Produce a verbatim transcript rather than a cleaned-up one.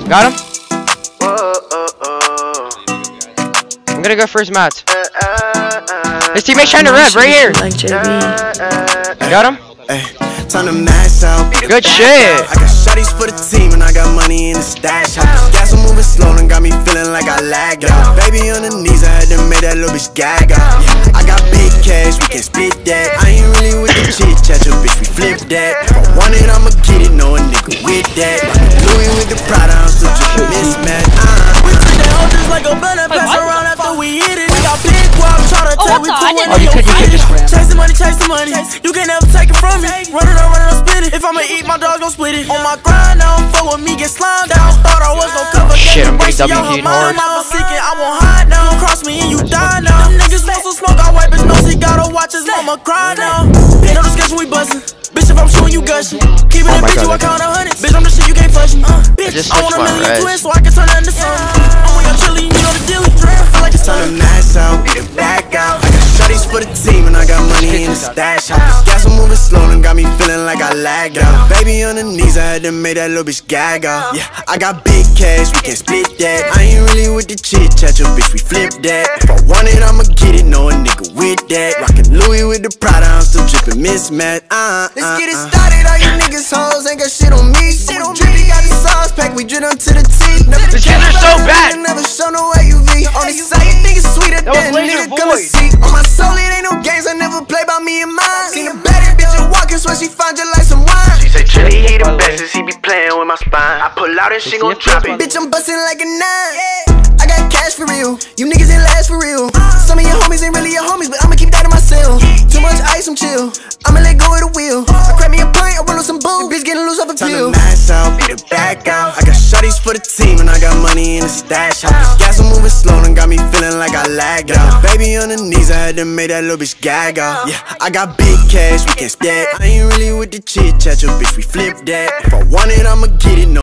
Got him? I'm gonna go first, Matt. His teammate's trying to rev right here. Like J B. Got him? Time to mash out. Good shit. I got shotties for the team and I got money in the stash house. Gas I'm moving slow and got me feeling like I lagged out. Baby on the knees, I had to make that little bitch gag out. Yeah, I got big cash, we can split that. I ain't really with the chit chat, your bitch, we flip that. If I want it, I'ma get it, no a nigga with that. Louis with the Prada, I'm still drippin' mismatch. Uh-huh. We treat that hoe just like a blunt, pass around after we hit it. We got big guap, try to tell we put one Oh, you could, you could just grab. Chasing money, chasing money. You can never take it from me. Run it up, run it up, split it. If I'ma eat, my dog gon' split it. On my grind, now don't fuck with me, get slimed down. Thought I was gon' cover. Shit, I'm getting W K'd hard. I'm sick and I won't hide now. You cross me and you die now. Them niggas want some smoke, I wipe his nose. He gotta watch his mama cry now. Know the schedule we bustin'. Bitch, if I'm shooting, you gushing. Keep it Oh in, my bitch, God, you a I count of hundreds. Bitch, I'm the shit you can't flush me. Uh, bitch, just I want a switched my million res. twins so I can turn that into something. I'm on your chili, you know the deal. I feel like it's Time to time. mash out, get it back out. I got shotties for the team and I got money in the stash house. Gas I'm moving slow and got me feeling like I lagged out. Baby on the knees, I had to make that little bitch gag out. Yeah, I got big cash, we can split that. I ain't really with the chit chat, your bitch, we flip that. If I want it, I'ma get it, no a nigga with that. Rockin' Louis with the Prada, I'm still drippin' mismatch. Uh, uh, Let's get it uh. started, all you niggas hoes ain't got shit on me. Shit on me, got the sauce pack, we drip them to the T. Never The kids are so bad. Never show no A U V. On the side, you think it's sweeter That was than a Laser nigga come and Void. see. On my soul, it ain't no games, I never play by me and mine. Seen a baddie bitch a walking, swear she found you like some wine. She say Chili, he the best as he be playing with my spine. I pull out and she gon' drop it. Bitch, I'm bustin' like a nine. I got cash for real, you niggas ain't last for real. Some of your homies ain't really your homies, but I'ma keep that in myself. Too much ice, I'm chill. I'ma let go of the wheel. I crack me a pint, I roll up some booze. Bitch getting loose off a Time pill. to mash out, get it back out. I got shotties for the team and I got money in the stash house. Gas I'm moving slow and got me feeling like I lagged out. Baby on the knees, I had to make that little bitch gag out. Yeah, I got big cash, we can split. I ain't really with the chit chat, your bitch, we flip that. If I want it, I'ma get it, no